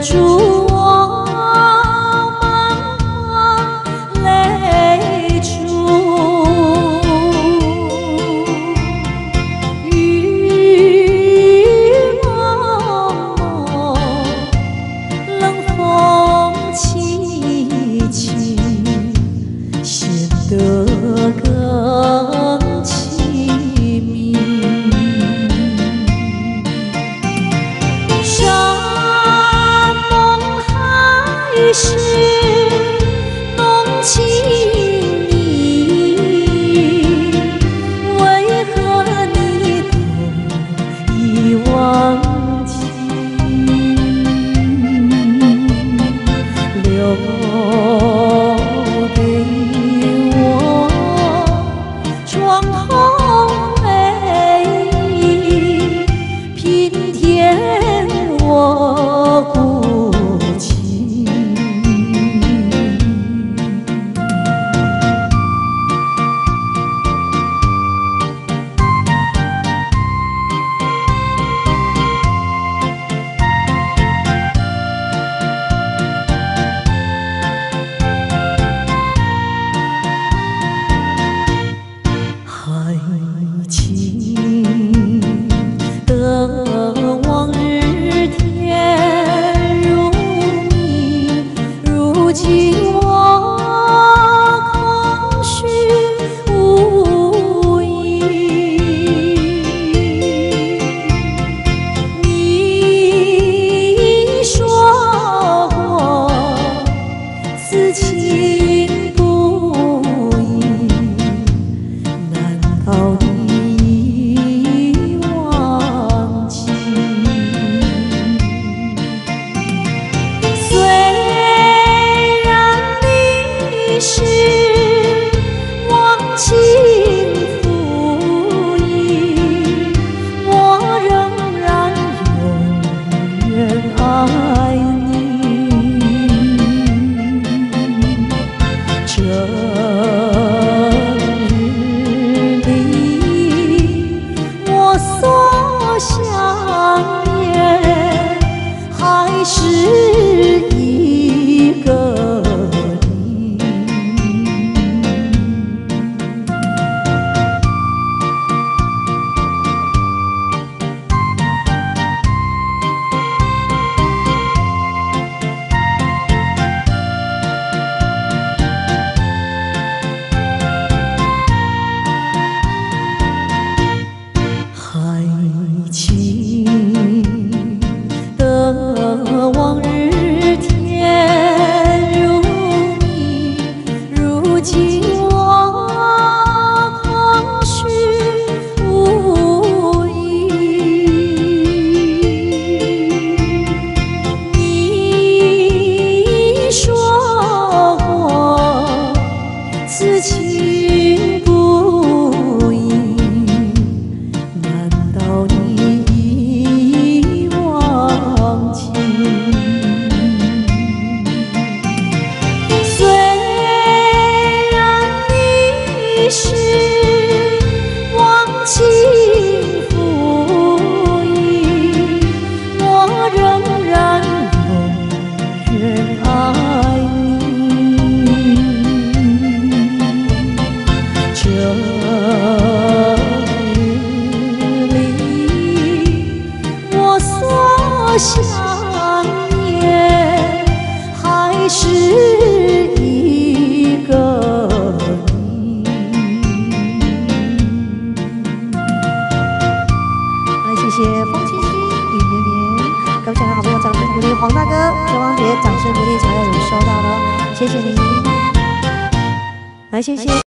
处我满怀泪珠，雨蒙蒙，冷风凄凄，显得更凄迷。山盟海誓浓情意，为何你都已忘记？留给我创痛回忆，平添我孤寂。爱情的往日甜如蜜，如今我空虚无依。你说过此情不移，难道你已忘记？虽然你是忘情负义，我仍然永远爱你。这日里，我所想念还是一个你。爱情的往日甜如蜜，如今我空虚无依。你说过此情不移，难道你已忘记？虽然你是忘情负义，我仍然永远爱你。这想念还是一个你。来，谢谢风清新、雨绵绵，各位亲爱的好朋友，掌声鼓励黄大哥、陈王杰，掌声鼓励才有收到的，谢谢你。来，谢谢。